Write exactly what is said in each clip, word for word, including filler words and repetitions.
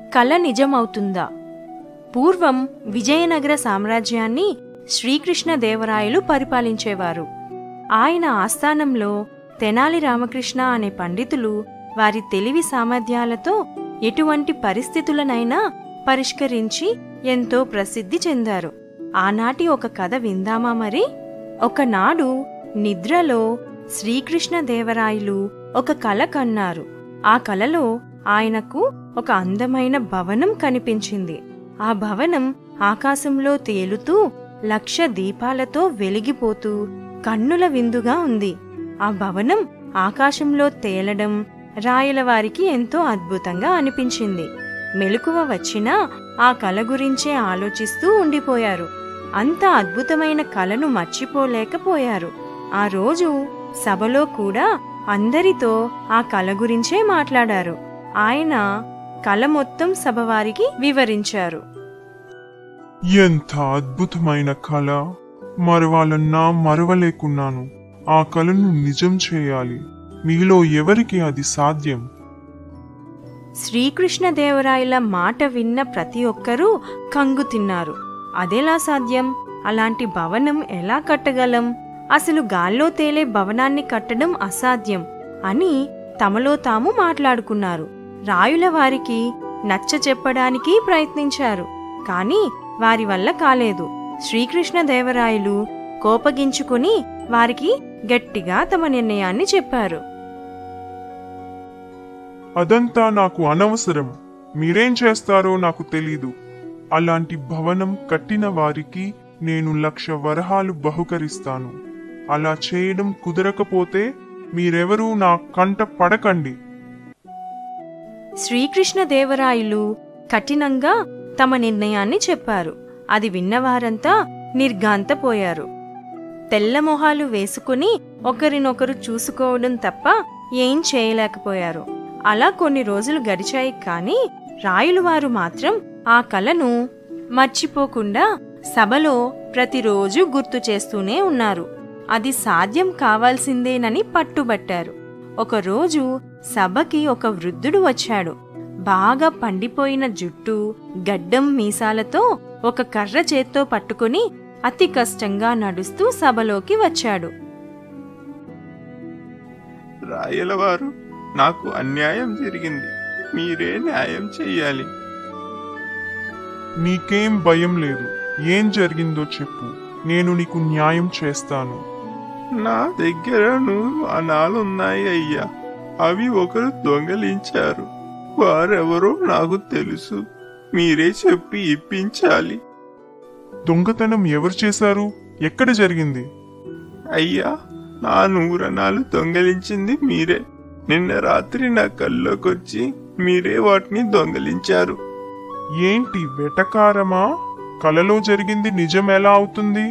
కల నిజమవుతుందా? పూర్వం విజయనగర సామ్రాజ్యాన్ని శ్రీకృష్ణదేవరాయలు పరిపాలించేవారు. ఆయన ఆస్థానంలో తెనాలి రామకృష్ణ అనే పండితులు వారి తెలివి సామర్థ్యాలతో ఎటువంటి పరిస్థితులనైనా పరిష్కరించి ఎంతో ప్రసిద్ధి చెందారు. ఆనాటి ఒక కథ విందామా మరి? ఒకనాడు నిద్రలో శ్రీకృష్ణదేవరాయలు ఒక కల కన్నారు. ఆ కలలో ఆయనకు ఒక అందమైన భవనం కనిపించింది. ఆ భవనం ఆకాశంలో తేలుతూ లక్ష దీపాలతో వెలిగిపోతూ కన్నుల విందుగా ఉంది. ఆ భవనం ఆకాశంలో తేలడం రాయలవారికి ఎంతో అద్భుతంగా అనిపించింది. మెలకువ వచ్చినా ఆ కల గురించే ఆలోచిస్తూ ఉండిపోయారు. అంత అద్భుతమైన కలను మర్చిపోలేకపోయారు. ఆ రోజు సభలో కూడా అందరితో ఆ కల గురించే మాట్లాడారు. ఆయన కల మొత్తం సభవారికి వివరించారు. ఎంత అద్భుతమైన కళ! మరవాలన్నా మరవలేకున్నాను. ఆ కలను నిజం చేయాలి. మీలో ఎవరికి అది సాధ్యం? శ్రీకృష్ణదేవరాయల మాట విన్న ప్రతి ఒక్కరూ కంగు తిన్నారు. అదెలా సాధ్యం? అలాంటి భవనం ఎలా కట్టగలం? అసలు గాల్లో తేలే భవనాన్ని కట్టడం అసాధ్యం అని తమలో తాము మాట్లాడుకున్నారు. రాయుల వారికి నచ్చ చెప్పడానికి ప్రయత్నించారు. కాని వారి వల్ల కాలేదు. శ్రీకృష్ణదేవరాయలు కోపగించుకుని వారికి గట్టిగా తమ నిర్ణయాన్ని చెప్పారు. అదంతా నాకు అనవసరం. మీరేం చేస్తారో నాకు తెలీదు. అలాంటి భవనం కట్టిన వారికి నేను లక్ష వరహాలు బహుకరిస్తాను. అలా చేయడం కుదరకపోతే మీరెవరూ నా కంట పడకండి. శ్రీకృష్ణదేవరాయలు కఠినంగా తమ నిర్ణయాన్ని చెప్పారు. అది విన్నవారంతా నిర్ఘాంతపోయారు. తెల్లమొహాలు వేసుకుని ఒకరినొకరు చూసుకోవడం తప్ప ఏం చేయలేకపోయారు. అలా కొన్ని రోజులు గడిచాయి. కాని రాయులువారు మాత్రం ఆ కలను మర్చిపోకుండా సభలో ప్రతిరోజు గుర్తు చేస్తూనే ఉన్నారు. అది సాధ్యం కావాల్సిందేనని పట్టుబట్టారు. ఒకరోజు సభకి ఒక వృద్ధుడు వచ్చాడు. బాగా పండిపోయిన జుట్టు, గడ్డం మీసాలతో ఒక కర్ర చేత్తో పట్టుకుని అతి కష్టంగా నడుస్తూ సభలోకి వచ్చాడు. రాయలవారు, నాకు అన్యాయం జరిగింది. మీరే న్యాయం చెయ్యాలి. నీకేం భయం లేదు. ఏం జరిగిందో చెప్పు. నేను నీకు న్యాయం చేస్తాను. నా దగ్గర నూరు అనాలున్నాయి అయ్యా. అవి ఒకరు దొంగలించారు. వారెవరో నాకు తెలుసు. మీరే చెప్పి ఇప్పించాలి. దొంగతనం ఎవరు చేశారు? ఎక్కడ జరిగింది? అయ్యా, నా నూరనాలు దొంగలించింది మీరే. నిన్న రాత్రి నా కల్లోకొచ్చి మీరే వాటిని దొంగలించారు. ఏంటి వెటకారమా? కలలో జరిగింది నిజం ఎలా అవుతుంది?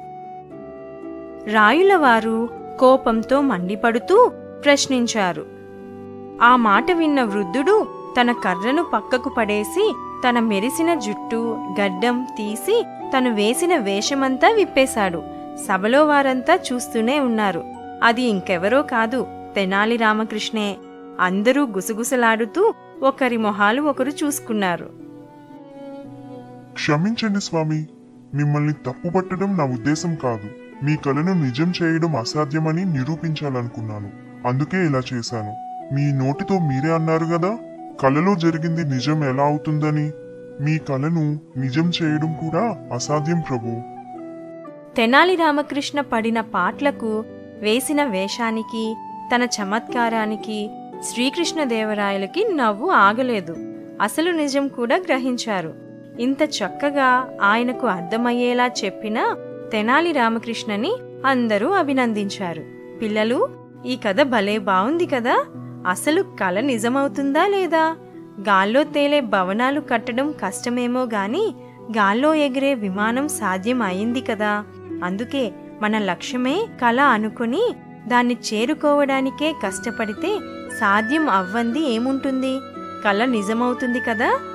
రాయులవారు కోపంతో మండిపడుతూ ప్రశ్నించారు. ఆ మాట విన్న వృద్ధుడు తన కర్రను పక్కకు పడేసి తన మెరిసిన జుట్టు, గడ్డం తీసి తను వేసిన వేషమంతా విప్పేశాడు. సభలో వారంతా చూస్తూనే ఉన్నారు. అది ఇంకెవరో కాదు, తెనాలి రామకృష్ణే. అందరూ గుసగుసలాడుతూ ఒకరి మొహాలు ఒకరు చూసుకున్నారు. క్షమించండి స్వామి, మిమ్మల్ని తప్పుపట్టడం నా ఉద్దేశం కాదు. మీ కలను నిజం చేయడం అసాధ్యమని నిరూపించాలనుకున్నాను. అందుకే ఇలా చేశాను. మీ నోటితో మీరే అన్నారు గదా, కలలో జరిగింది నిజం ఎలా అవుతుందని. మీ కలను నిజం చేయడం కూడా అసాధ్యం ప్రభు. తెనాలి రామకృష్ణ పడిన పాట్లకు, వేసిన వేషానికి, తన చమత్కారానికి శ్రీకృష్ణదేవరాయలకి నవ్వు ఆగలేదు. అసలు నిజం కూడా గ్రహించారు. ఇంత చక్కగా ఆయనకు అర్థమయ్యేలా చెప్పిన తెనాలి రామకృష్ణని అందరూ అభినందించారు. పిల్లలు, ఈ కథ భలే బావుంది కదా. అసలు కల నిజమవుతుందా లేదా? గాల్లో తేలే భవనాలు కట్టడం కష్టమేమో గాని గాల్లో ఎగిరే విమానం సాధ్యం అయింది కదా. అందుకే మన లక్ష్యమే కల అనుకుని దాన్ని చేరుకోవడానికే కష్టపడితే సాధ్యం అవ్వంది ఏముంటుంది? కల నిజమవుతుంది కదా.